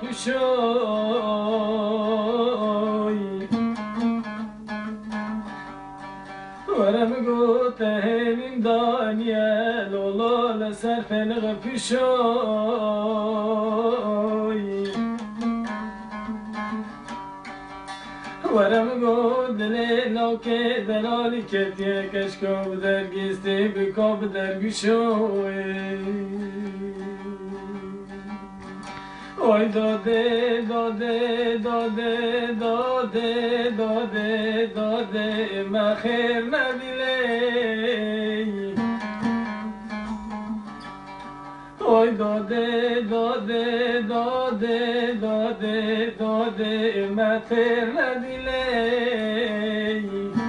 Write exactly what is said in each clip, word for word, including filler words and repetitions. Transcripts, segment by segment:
بشوی ورم گوته همین دانیل اولال سر فنغ پیشوی ورم گود دل نوکه دلالی کتیه کشکو درگیستی بکاب درگشوی Oy dode dode dode dode dode dode ma khair na dilay Oy dode dode dode dode dode ma khair na dilay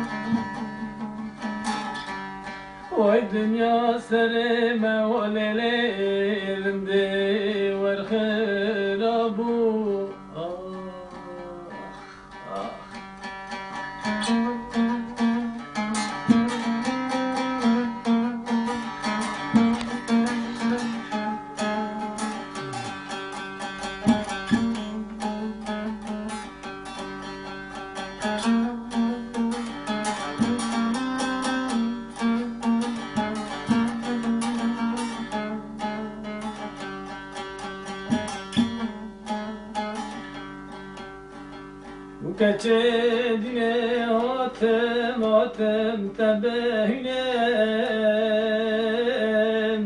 Oy dünya sere mevlele elimde var kharabu ah ah Keçedine atem atem tebehinem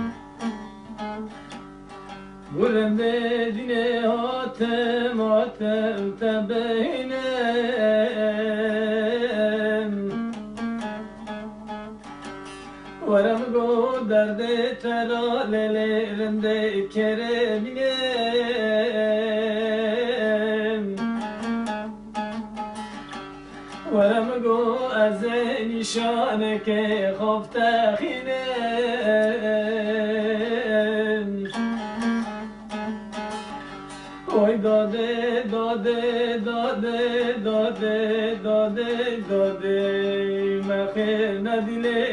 Gurem dedine atem atem tebehinem Varem go derde teralelerinde kereminem ورم گو از نشانه که خوف تخینم اوی داده داده داده داده داده داده مخیر ندیله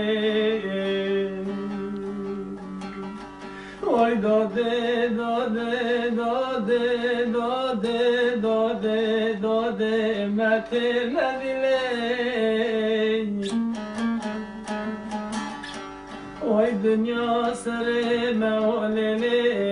اوی داده داده داده داده داده داده مخیر ندیله اوی دنیا سر مولله